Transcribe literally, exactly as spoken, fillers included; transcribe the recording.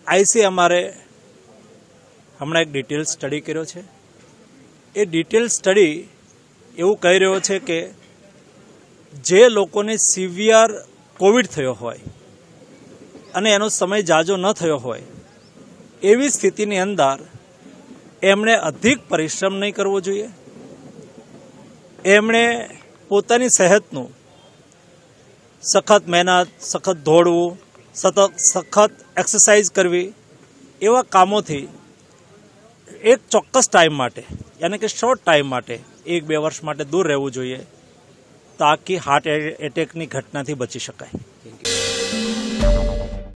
આઈસીએમઆરે હમણાં એક detail study કર્યો છે। એ ડિટેલ સ્ટડી એવું કહી રહ્યો છે કે જે લોકોને સિવિયર કોવિડ થયો હોય અને એનો સમય જાજો ન થયો હોય એવી સ્થિતિની અંદર એમણે અધિક પરિશ્રમ નહીં કરવો જોઈએ। એમણે પોતાની સેહતનું સખત મહેનત, સખત દોડવું, સતત સખત એક્સરસાઇઝ કરવી એવા કામોથી એક ચોક્કસ ટાઈમ માટે યાની કે શોર્ટ ટાઈમ માટે એક બે વર્ષ માટે દૂર રહેવું જોઈએ તાકી હાર્ટ એટેકની ઘટનાથી બચી શકાય।